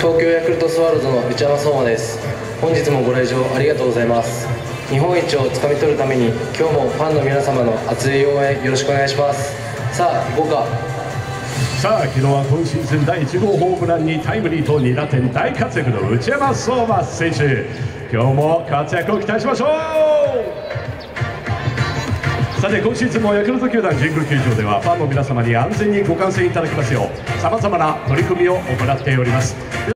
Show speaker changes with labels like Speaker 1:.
Speaker 1: 東京ヤクルトスワローズの内山壮馬です。本日もご来場ありがとうございます。日本一をつかみ取るために今日もファンの皆様の熱い応援よろしくお願いします。さあ行こうか。
Speaker 2: さあ昨日は今シーズン第1号ホームランにタイムリーと2打点大活躍の内山壮馬選手、今日も活躍を期待しましょう。さて今シーズンもヤクルト球団神宮球場ではファンの皆様に安全にご観戦いただきますようさまざまな取り組みを行っております。